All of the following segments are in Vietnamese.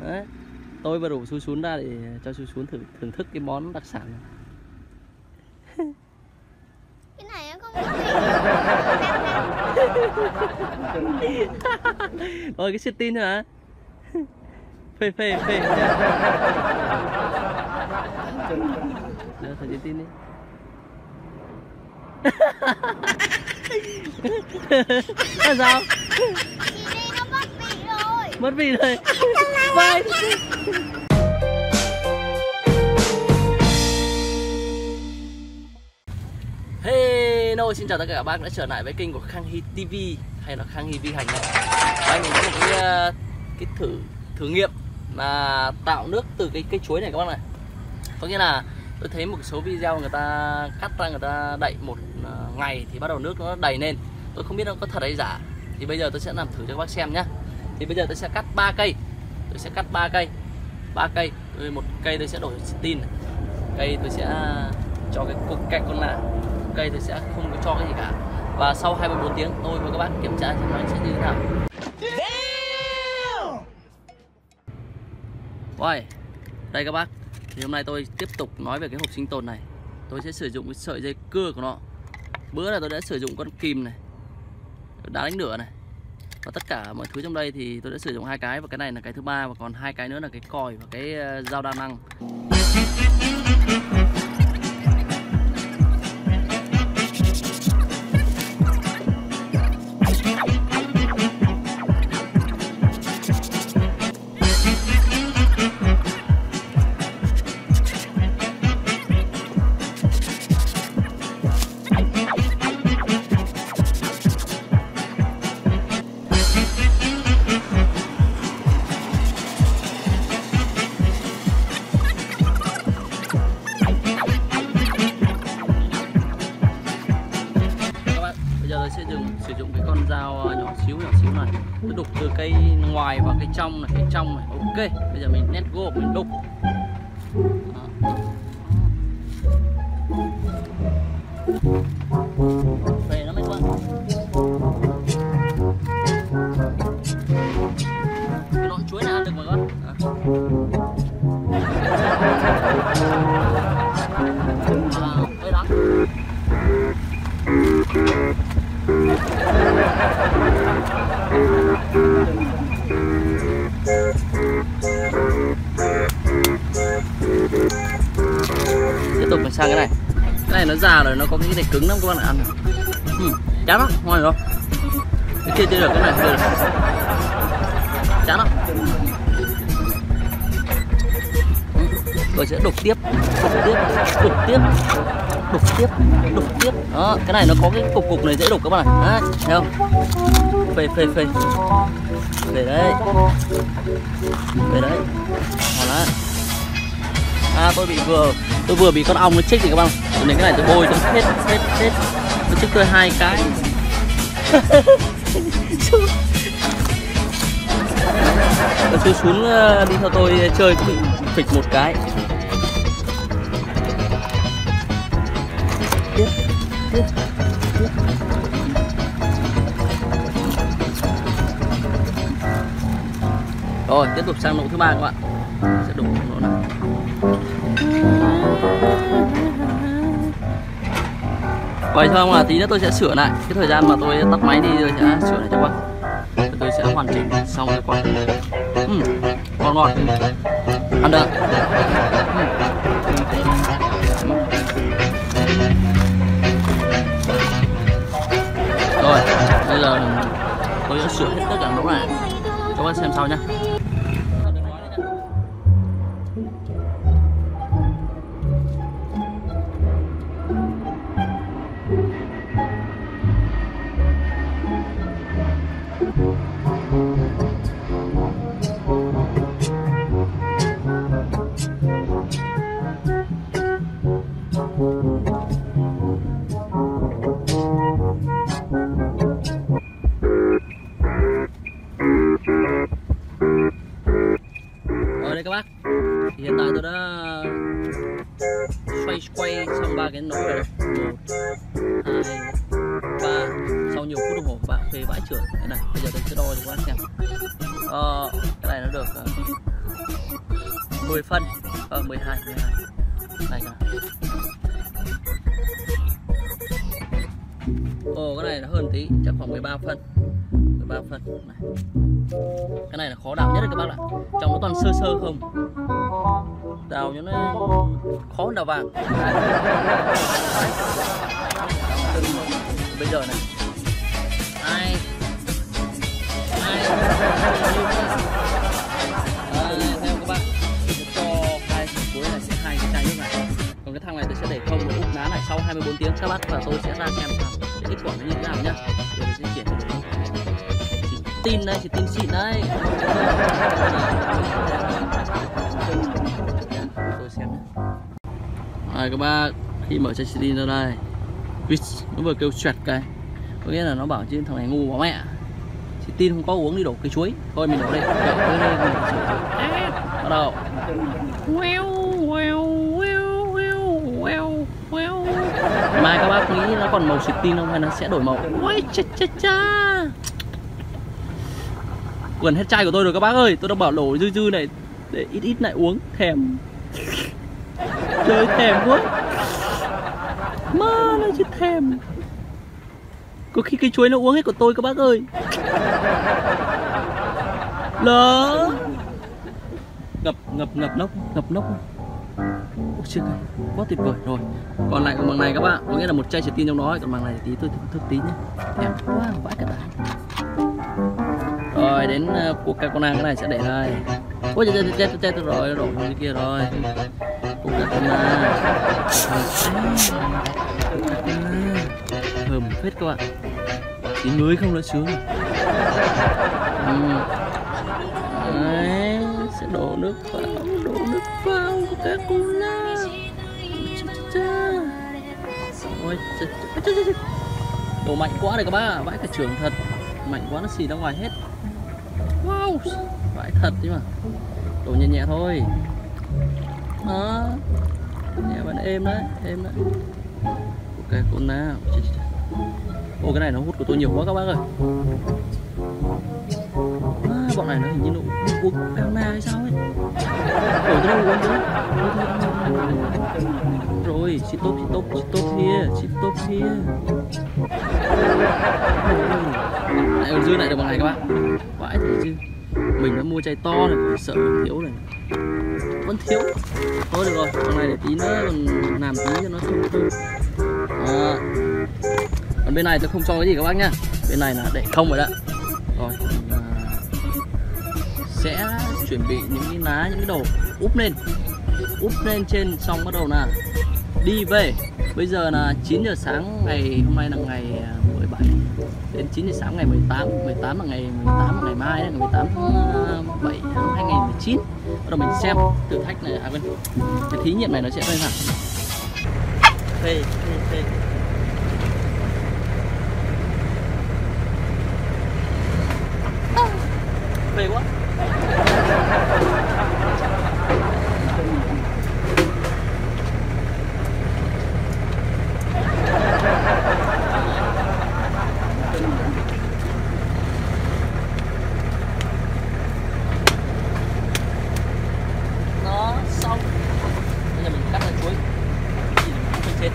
Đấy. Tôi vừa rủ Xu Xún ra để cho Xu Xún thưởng thức cái món đặc sản này. Cái này nó không có Ôi cái xịt tin hả? Phê phê phê. Đưa thử xịt tin đi. Sao? Chị nó mất vị rồi. Mất vị rồi. Bye. Hello, xin chào tất cả các bác đã trở lại với kênh của Khang Hy TV hay là Khang Hy Vi Hành này. Đây mình có một cái thử nghiệm là tạo nước từ cái cây chuối này các bác này. Có nghĩa là tôi thấy một số video người ta cắt ra, người ta đậy một ngày thì bắt đầu nước nó đầy lên. Tôi không biết nó có thật hay giả. Thì bây giờ tôi sẽ làm thử cho các bác xem nhá. Thì bây giờ tôi sẽ cắt 3 cây. Tôi sẽ cắt 3 cây. 3 cây. Một cây tôi sẽ đổ tin. Cây tôi sẽ cho cái cục kẹt con nào. Cây tôi sẽ không có cho cái gì cả. Và sau 24 tiếng tôi với các bác kiểm tra xem nó sẽ như thế nào. Rồi, đây các bác. Thì hôm nay tôi tiếp tục nói về cái hộp sinh tồn này. Tôi sẽ sử dụng cái sợi dây cưa của nó. Bữa là tôi đã sử dụng con kìm này, đá đánh lửa này, và tất cả mọi thứ trong đây thì tôi đã sử dụng 2 cái, và cái này là cái thứ 3, và còn 2 cái nữa là cái còi và cái dao đa năng. Sử dụng cái con dao nhỏ xíu này, tôi đục từ cây ngoài vào cây trong này, ok. Bây giờ mình nét gỗ mình đục. Về nó mới qua. Cái lọn chuối này ăn được mà các bạn. Hơi đắng. Tiếp tục mình sang cái này. Cái này nó già rồi, nó có cái này cứng lắm các bạn ăn. Chán lắm, ngon rồi không? Cái kia chưa được, cái này chưa được. Chán lắm. Tôi sẽ đục tiếp. Đó, cái này nó có cái cục này dễ đục các bạn này. Đấy, thấy không? Phê. Về đấy. Đó đấy. Tôi vừa bị con ong nó chích thì các bạn. Cho nên cái này tôi bôi tôi hết. Nó chích tôi 2 cái. Tôi xuống đi theo tôi chơi cũng bị phịch 1 cái. Rồi, tiếp tục sang nỗ thứ 3 các bạn. Sẽ đục nỗ này. Vậy thôi mà tí nữa tôi sẽ sửa lại. Cái thời gian mà tôi tắt máy đi rồi sẽ sửa lại cho các bạn. Tôi sẽ hoàn chỉnh xong cái quả. Ngon. Ăn được. Rồi, bây giờ tôi sẽ sửa hết tất cả nỗ này cho các bạn xem sau nhé. Đây các bác, thì hiện tại tôi đã quay xong 3 cái nồi rồi. 1, 2, 3. Sau nhiều phút đồng hồ các bạn phê vãi trưởng. Cái này bây giờ tôi sẽ đo cho các bạn xem. Cái này nó được 10 phân, 12 này cả. Ồ, cái này nó hơn tí, chắc khoảng 13 phân. 13 phân này. Cái này là khó đào nhất đấy các bác ạ. Trong nó toàn sơ sơ không. Đào cho nó khó hơn đào vàng. Bây giờ này. Ai theo các bạn, cho hai cuối này sẽ 2 cái chai nước này. Còn cái thằng này tôi sẽ để không úp ná này sau 24 tiếng các bác, và tôi sẽ ra xem cái kết quả nó như thế nào nhá. Rồi sẽ chuyển chỉ tin đây, chỉ tin xịn đấy. Tôi xem nhé. Rồi các bác, khi mở chai xịt tin ra đây, nó vừa kêu xoẹt cái, có nghĩa là nó bảo chứ thằng này ngu quá mẹ. Xịt tin không có uống đi đổ cây chuối. Thôi mình đổ đây, kệ đây mình bắt đầu. Mai các bác nghĩ nó còn màu xịt tin không hay nó sẽ đổi màu? Ôi cha cha cha. Gần hết chai của tôi rồi các bác ơi. Tôi đã bảo đổ dư dư này để ít ít lại uống. Thèm. Trời thèm quá. Má nó chứ thèm. Có khi cây chuối nó uống hết của tôi các bác ơi. Lỡ. Ngập nốc. Ôi trời ơi, quá tuyệt vời rồi. Còn lại của bằng này các bạn, có nghĩa là một chai xịt tin trong đó, còn bằng này tí tôi thức tí nhé. Em quá vãi cả đàn. Rồi đến Coca-Cola cái này sẽ để đây. Ôi chết rồi, đổ xuống dưới kia rồi. Coca-Cola. Thơm phết các bạn. Tí ngưới không nữa sướng. Đấy, sẽ đổ nước vào Coca-Cola. Ôi, đổ mạnh quá này các bác, vãi cả trưởng thật. Mạnh quá nó xì ra ngoài hết. Wow, vãi thật chứ mà. Đổ nhẹ nhẹ thôi. Đó. Nhẹ vẫn êm đấy, Coca-Cola. Ô, cái này nó hút của tôi nhiều quá các bác ơi. Bọn này nó hình như nó uống Coca-Cola hay sao ấy. Đổ tới đâu uống nữa. Rồi, stop here. Lại còn dư lại được bằng này các bạn. Vãi thật chứ. Mình đã mua chai to này, sợ thiếu này. Vẫn thiếu. Thôi được rồi, bằng này để tí nữa còn làm tí cho nó thơm. Còn bên này tôi không cho cái gì các bác nhá. Bên này là để không rồi đó. Rồi, sẽ chuẩn bị những cái lá, những cái đồ úp lên trên, xong bắt đầu là đi về. Bây giờ là 9 giờ sáng ngày hôm nay là ngày 17 đến 9 giờ sáng ngày 18 là ngày 18 là ngày mai đấy, ngày 18 tháng 7 tháng 2019. Bắt đầu mình xem thử thách này, cái thí nghiệm này nó sẽ như thế nào. Phê. Phê quá. Nó xong. Bây giờ mình cắt ra chuối. Chỉ bên trên.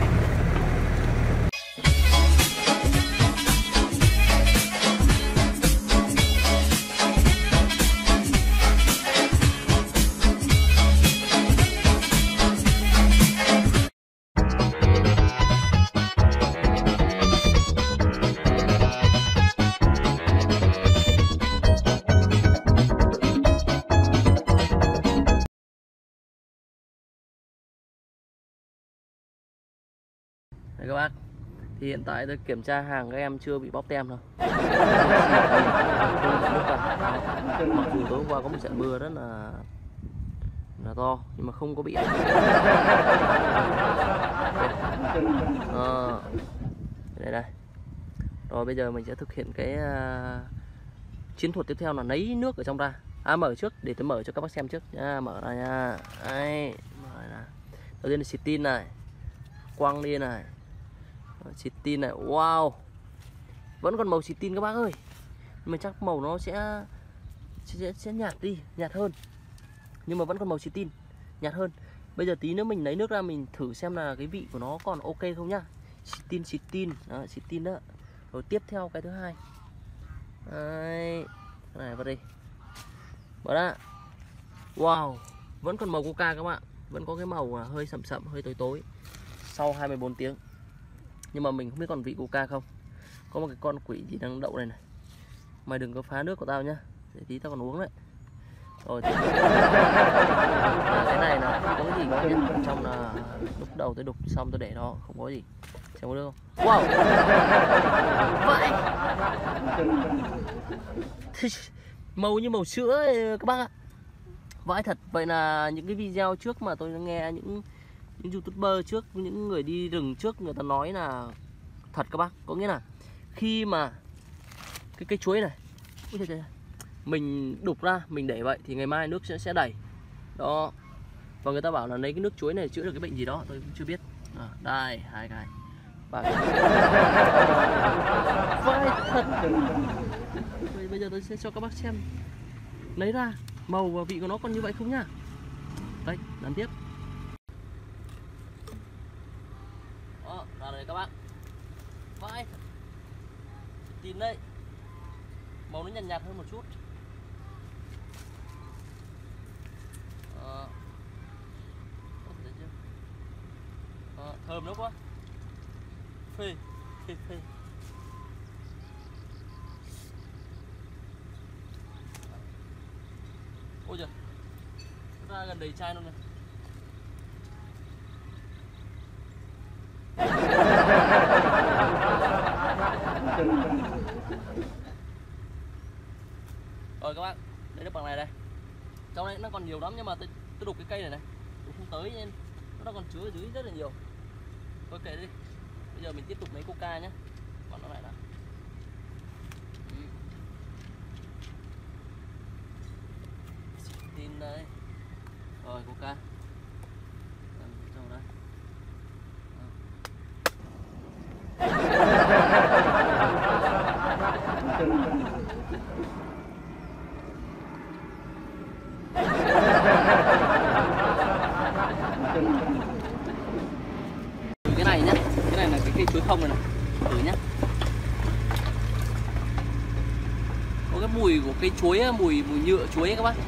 Đấy các bác, thì hiện tại tôi kiểm tra hàng các em chưa bị bóp tem đâu. Mặc dù tối hôm qua có một trận mưa rất là to nhưng mà không có bị đây. Rồi bây giờ mình sẽ thực hiện cái chiến thuật tiếp theo là lấy nước ở trong ra. Mở trước để tôi mở cho các bác xem trước nha, mở ra nha. Đấy, mở ra. Đầu tiên là xịt tin này, quăng đi này. Xịt tin này, wow, vẫn còn màu xịt tin các bác ơi, nhưng mà chắc màu nó sẽ nhạt đi, nhạt hơn. nhưng mà vẫn còn màu xịt tin, nhạt hơn. Bây giờ tí nữa mình lấy nước ra mình thử xem là cái vị của nó còn ok không nhá. Xịt tin đó. Rồi tiếp theo cái thứ hai. Đấy, cái này vào đây. Bỏ ra. Wow, vẫn còn màu coca các bạn, vẫn có cái màu hơi sậm sậm, hơi tối tối sau 24 tiếng. Nhưng mà mình không biết còn vị coca không. Có một cái con quỷ gì đang đậu này này. Mày đừng có phá nước của tao nhá, để tí tao còn uống đấy. Rồi thì cái này là không có cái gì cả nhé. Trong là lúc đầu tôi đục xong tôi để đó, không có gì. Xem có được không? Wow. Vậy. Màu như màu sữa ấy, các bác ạ. Vãi thật. Vậy là những cái video trước mà tôi nghe những YouTuber trước, những người đi rừng trước, người ta nói là thật các bác. Có nghĩa là khi mà cái cây chuối này mình đục ra, mình để vậy thì ngày mai nước sẽ đầy đó. Và người ta bảo là lấy cái nước chuối này chữa được cái bệnh gì đó, tôi cũng chưa biết. Đây, 2 cái 3 cái. Vãi thật. Bây giờ tôi sẽ cho các bác xem, lấy ra màu và vị của nó còn như vậy không nhá. Đây, làm tiếp. Đó, ra đây các bác. Vãi thật. Tin đây. Màu nó nhạt nhạt hơn một chút. Thơm lắm quá. Phê. Ôi giời, ra gần đầy chai luôn này. Rồi các bạn, lấy nước bằng này đây. Trong đây nó còn nhiều lắm nhưng mà tôi đục cái cây này cũng không tới nên nó còn chứa ở dưới rất là nhiều. Thôi kệ đi. Bây giờ mình tiếp tục lấy coca nhé. Còn nó lại đã. Tin đây. Rồi coca. Trong đây. Cái này nhá, cái này là cái cây chuối không này, thử nhá. Có cái mùi của cây chuối, mùi nhựa chuối ấy các bác.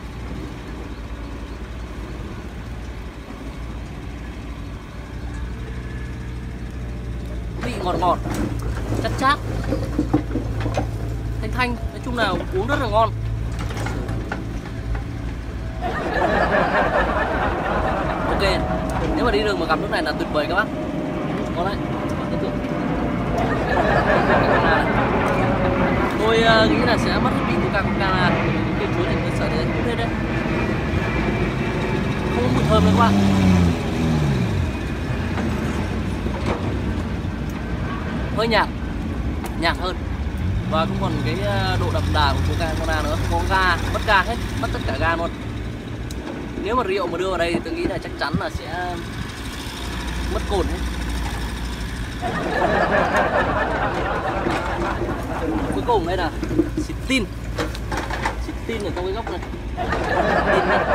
Vị ngọt ngọt, chát chát, thanh thanh, nói chung là uống rất là ngon. Ok, nếu mà đi đường mà gặp nước này là tuyệt vời các bác. Ngon đấy. Tôi nghĩ là sẽ mất vị Coca-Cola. Cái chuối này tôi sợ để hút hết đấy. Không có mùi thơm nữa các bạn. Hơi nhạt hơn. Và không còn cái độ đậm đà của Coca-Cola nữa. Không có ga, mất ga hết, mất tất cả ga luôn. Nếu mà rượu mà đưa vào đây thì tôi nghĩ là chắc chắn là sẽ mất cồn hết. Cuối cùng đây là xịt tin ở trong cái góc này. Tin này.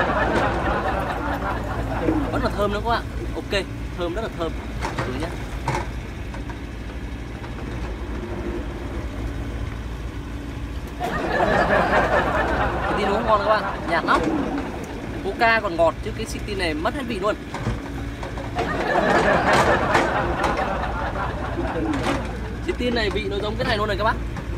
Vẫn là thơm nữa các bạn. Ok, thơm, rất là thơm. Thử nhé. Cái tin uống ngon các bạn, nhạt lắm. Coca còn ngọt chứ cái xịt tin này mất hết vị luôn. Xịt tin này vị nó giống cái này luôn này các bác.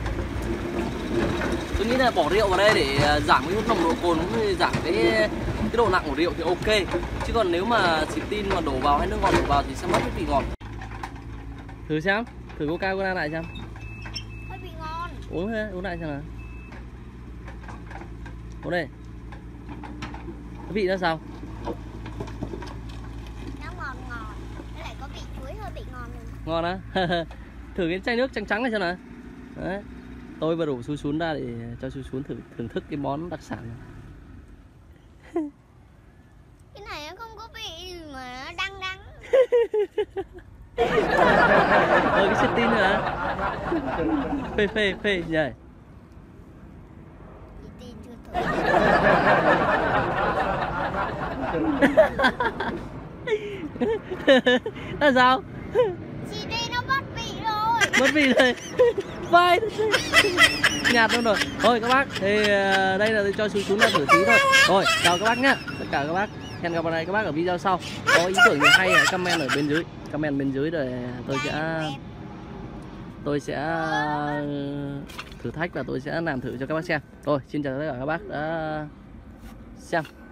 Tôi nghĩ là bỏ rượu vào đây để giảm cái nồng độ cồn cũng như giảm cái độ nặng của rượu thì ok. Chứ còn nếu mà xịt tin mà đổ vào hay nước ngọt đổ vào thì sẽ mất hết vị ngọt. Thử xem, thử Coca-Cola lại xem. Hơi bị ngon. Uống lại xem nào. Uống đây. Cái vị nó sao? Nó ngọt ngọt. Nó lại có vị chuối hơi bị ngon luôn. Ngon á. Thử cái chai nước trắng trắng này xem nào. Đấy. Tôi vừa đổ su sún ra để cho su sún thưởng thức cái món đặc sản này. Cái này nó không có vị mà nó đắng đắng. Cái xịt tin hả? Phê nhỉ. Xịt tin chưa thử. Là sao? Chị đi nó mất vị rồi. Mất vị rồi. Vai nhạt luôn rồi. Thôi các bác, thì đây là cho xuống là thử tí thôi. Rồi, chào các bác nhá. Tất cả các bác. Hẹn gặp lại các bác ở video sau. Có ý tưởng gì hay hãy comment ở bên dưới. Comment bên dưới rồi tôi sẽ thử thách và tôi sẽ làm thử cho các bác xem. Rồi, xin chào tất cả các bác đã xem.